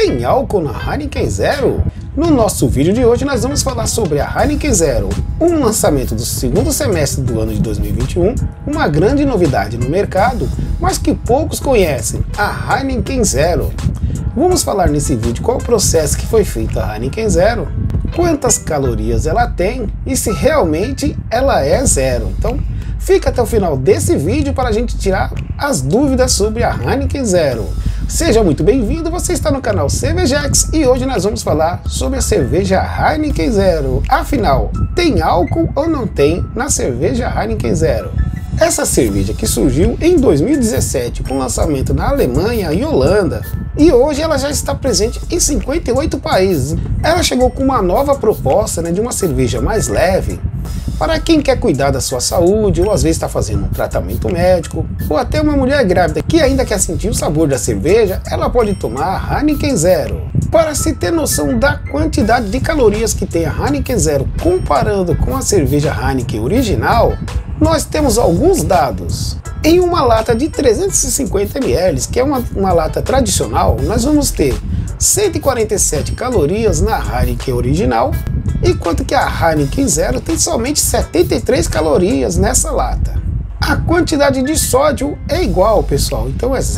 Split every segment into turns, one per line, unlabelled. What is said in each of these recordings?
Tem álcool na Heineken Zero? No nosso vídeo de hoje nós vamos falar sobre a Heineken Zero, um lançamento do segundo semestre do ano de 2021, uma grande novidade no mercado, mas que poucos conhecem, a Heineken Zero. Vamos falar nesse vídeo qual o processo que foi feito a Heineken Zero, quantas calorias ela tem e se realmente ela é zero. Então fica até o final desse vídeo para a gente tirar as dúvidas sobre a Heineken Zero. Seja muito bem-vindo, você está no canal Cervejex e hoje nós vamos falar sobre a cerveja Heineken Zero. Afinal, tem álcool ou não tem na cerveja Heineken Zero? Essa cerveja que surgiu em 2017 com lançamento na Alemanha e Holanda, e hoje ela já está presente em 58 países. Ela chegou com uma nova proposta, de uma cerveja mais leve, para quem quer cuidar da sua saúde, ou às vezes está fazendo um tratamento médico, ou até uma mulher grávida que ainda quer sentir o sabor da cerveja, ela pode tomar a Heineken Zero. Para se ter noção da quantidade de calorias que tem a Heineken Zero comparando com a cerveja Heineken original, nós temos alguns dados. Em uma lata de 350 ml, que é uma lata tradicional, nós vamos ter 147 calorias na Heineken original, enquanto que a Heineken Zero tem somente 73 calorias nessa lata. A quantidade de sódio é igual, pessoal, então é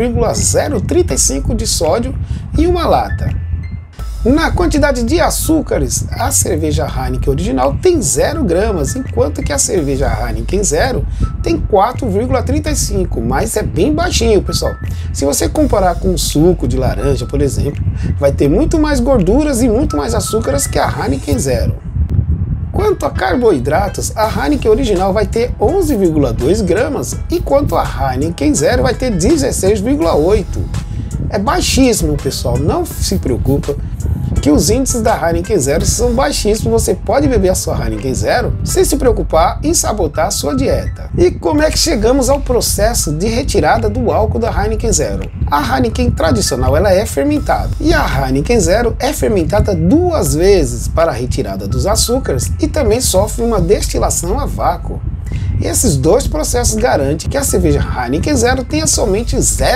0,035 de sódio em uma lata. Na quantidade de açúcares, a cerveja Heineken original tem 0 gramas, enquanto que a cerveja Heineken Zero tem 4,35, mas é bem baixinho, pessoal. Se você comparar com o suco de laranja, por exemplo, vai ter muito mais gorduras e muito mais açúcares que a Heineken Zero. Quanto a carboidratos, a Heineken original vai ter 11,2 gramas, enquanto a Heineken Zero vai ter 16,8. É baixíssimo, pessoal, não se preocupa que os índices da Heineken Zero são baixíssimos. Você pode beber a sua Heineken Zero sem se preocupar em sabotar a sua dieta. E como é que chegamos ao processo de retirada do álcool da Heineken Zero? A Heineken tradicional ela é fermentada e a Heineken Zero é fermentada 2 vezes para a retirada dos açúcares e também sofre uma destilação a vácuo. Esses dois processos garantem que a cerveja Heineken Zero tenha somente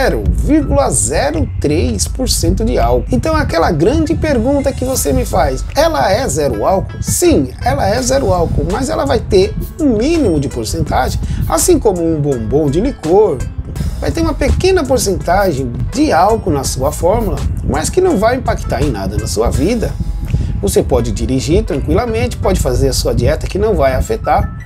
0,03% de álcool. Então aquela grande pergunta que você me faz, ela é zero álcool? Sim, ela é zero álcool, mas ela vai ter um mínimo de porcentagem, assim como um bombom de licor. Vai ter uma pequena porcentagem de álcool na sua fórmula, mas que não vai impactar em nada na sua vida. Você pode dirigir tranquilamente, pode fazer a sua dieta que não vai afetar.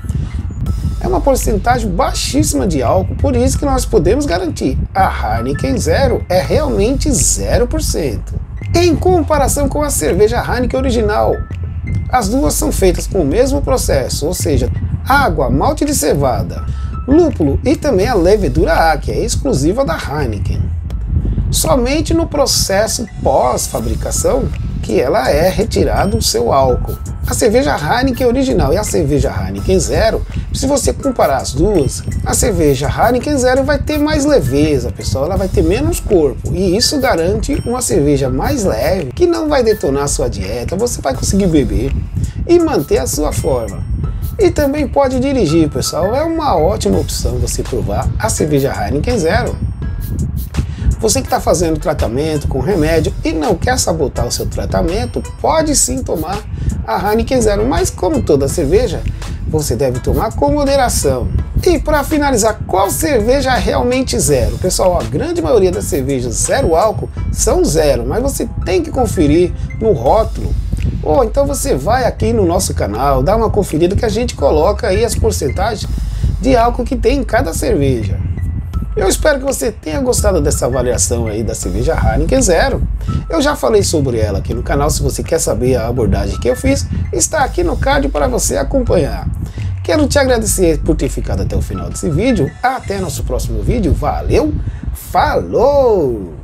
É uma porcentagem baixíssima de álcool, por isso que nós podemos garantir a Heineken Zero é realmente 0%. Em comparação com a cerveja Heineken original, as duas são feitas com o mesmo processo, ou seja, água, malte de cevada, lúpulo e também a levedura A, que é exclusiva da Heineken. Somente no processo pós-fabricação que ela é retirado o seu álcool. A cerveja Heineken original e a cerveja Heineken Zero, se você comparar as duas, a cerveja Heineken Zero vai ter mais leveza, pessoal, ela vai ter menos corpo, e isso garante uma cerveja mais leve, que não vai detonar a sua dieta, você vai conseguir beber e manter a sua forma. E também pode dirigir, pessoal, é uma ótima opção você provar a cerveja Heineken Zero. Você que está fazendo tratamento com remédio e não quer sabotar o seu tratamento, pode sim tomar a Heineken Zero, mas como toda cerveja, você deve tomar com moderação. E para finalizar, qual cerveja é realmente zero? Pessoal, a grande maioria das cervejas zero álcool são zero, mas você tem que conferir no rótulo. Ou então você vai aqui no nosso canal, dá uma conferida que a gente coloca aí as porcentagens de álcool que tem em cada cerveja. Eu espero que você tenha gostado dessa avaliação aí da cerveja Heineken Zero. Eu já falei sobre ela aqui no canal, se você quer saber a abordagem que eu fiz, está aqui no card para você acompanhar. Quero te agradecer por ter ficado até o final desse vídeo. Até nosso próximo vídeo. Valeu, falou!